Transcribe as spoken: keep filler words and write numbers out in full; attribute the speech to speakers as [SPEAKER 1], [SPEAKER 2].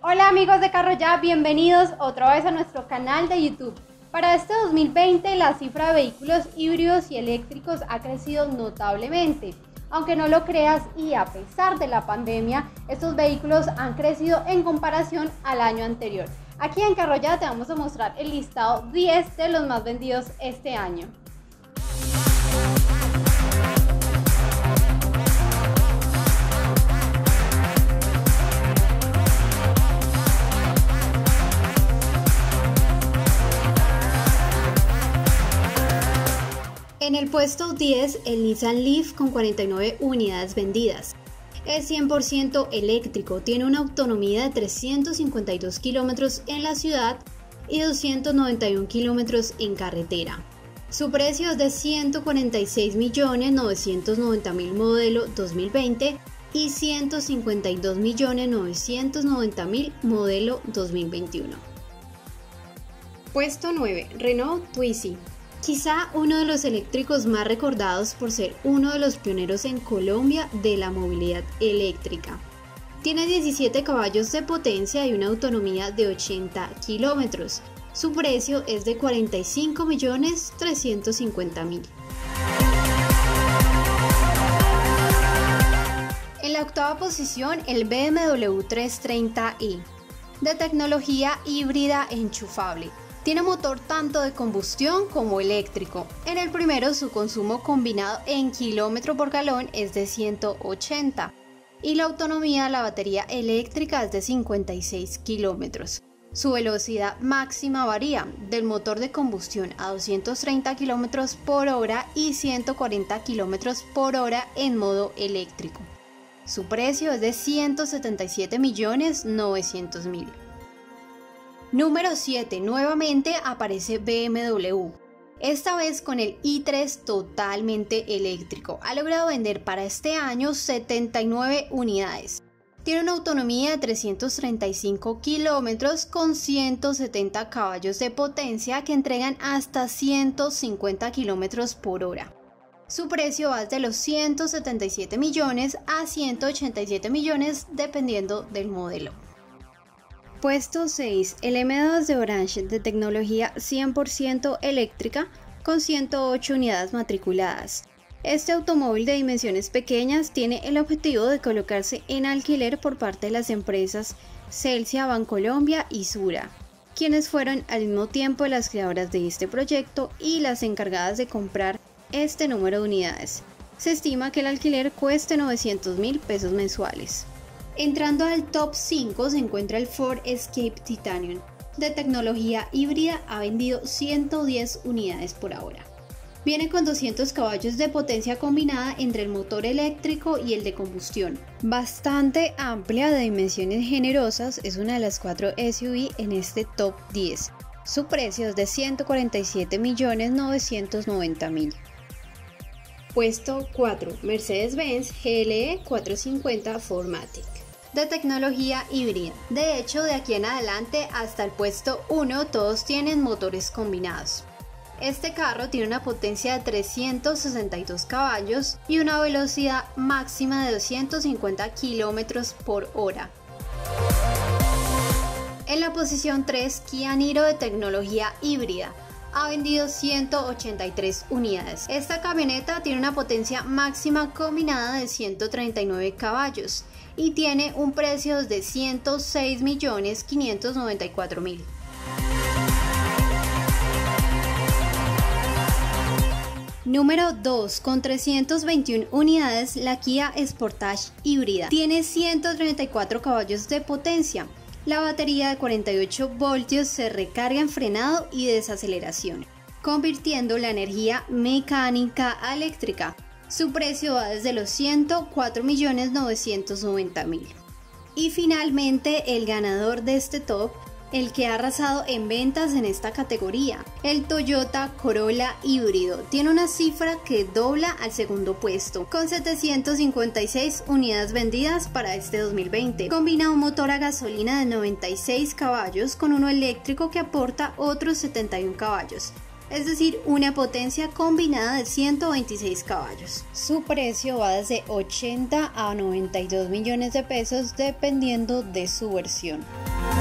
[SPEAKER 1] Hola amigos de Carro Ya, bienvenidos otra vez a nuestro canal de YouTube. Para este dos mil veinte la cifra de vehículos híbridos y eléctricos ha crecido notablemente. Aunque no lo creas y a pesar de la pandemia, estos vehículos han crecido en comparación al año anterior. Aquí en Carro Ya te vamos a mostrar el listado diez de los más vendidos este año. En el puesto diez, el Nissan Leaf con cuarenta y nueve unidades vendidas. Es cien por ciento eléctrico, tiene una autonomía de trescientos cincuenta y dos kilómetros en la ciudad y doscientos noventa y uno kilómetros en carretera. Su precio es de ciento cuarenta y seis millones novecientos noventa mil modelo dos mil veinte y ciento cincuenta y dos millones novecientos noventa mil modelo dos mil veintiuno. Puesto nueve, Renault Twizy. Quizá uno de los eléctricos más recordados por ser uno de los pioneros en Colombia de la movilidad eléctrica. Tiene diecisiete caballos de potencia y una autonomía de ochenta kilómetros. Su precio es de cuarenta y cinco millones trescientos cincuenta mil. En la octava posición, el B M W trescientos treinta i, de tecnología híbrida enchufable. Tiene motor tanto de combustión como eléctrico. En el primero, su consumo combinado en kilómetro por galón es de ciento ochenta y la autonomía de la batería eléctrica es de cincuenta y seis kilómetros. Su velocidad máxima varía del motor de combustión a doscientos treinta kilómetros por hora y ciento cuarenta kilómetros por hora en modo eléctrico. Su precio es de ciento setenta y siete millones novecientos mil. Número siete. Nuevamente aparece B M W, esta vez con el i tres totalmente eléctrico. Ha logrado vender para este año setenta y nueve unidades. Tiene una autonomía de trescientos treinta y cinco kilómetros con ciento setenta caballos de potencia que entregan hasta ciento cincuenta kilómetros por hora. Su precio va desde los ciento setenta y siete millones a ciento ochenta y siete millones dependiendo del modelo. Puesto seis. El M dos de Orange de tecnología cien por ciento eléctrica con ciento ocho unidades matriculadas. Este automóvil de dimensiones pequeñas tiene el objetivo de colocarse en alquiler por parte de las empresas Celsia, Bancolombia y Sura, quienes fueron al mismo tiempo las creadoras de este proyecto y las encargadas de comprar este número de unidades. Se estima que el alquiler cueste novecientos mil pesos mensuales. Entrando al top cinco se encuentra el Ford Escape Titanium, de tecnología híbrida, ha vendido ciento diez unidades por ahora. Viene con doscientos caballos de potencia combinada entre el motor eléctrico y el de combustión. Bastante amplia, de dimensiones generosas, es una de las cuatro S U V en este top diez. Su precio es de ciento cuarenta y siete millones novecientos noventa mil. Puesto cuatro. Mercedes-Benz G L E cuatrocientos cincuenta cuatro matic, de tecnología híbrida. De hecho, de aquí en adelante hasta el puesto uno todos tienen motores combinados. Este carro tiene una potencia de trescientos sesenta y dos caballos y una velocidad máxima de doscientos cincuenta kilómetros por hora. En la posición tres, Kia Niro de tecnología híbrida. Ha vendido ciento ochenta y tres unidades. Esta camioneta tiene una potencia máxima combinada de ciento treinta y nueve caballos y tiene un precio de ciento seis millones quinientos noventa y cuatro mil. Número dos. Con trescientas veintiuna unidades, la Kia Sportage híbrida tiene ciento treinta y cuatro caballos de potencia. La batería de cuarenta y ocho voltios se recarga en frenado y desaceleración, convirtiendo la energía mecánica a eléctrica. Su precio va desde los ciento cuatro millones novecientos noventa mil. Y finalmente, el ganador de este top, el que ha arrasado en ventas en esta categoría, el Toyota Corolla híbrido, tiene una cifra que dobla al segundo puesto, con setecientas cincuenta y seis unidades vendidas para este dos mil veinte. Combina un motor a gasolina de noventa y seis caballos con uno eléctrico que aporta otros setenta y uno caballos. es decir, una potencia combinada de ciento veintiséis caballos. Su precio va desde ochenta a noventa y dos millones de pesos dependiendo de su versión.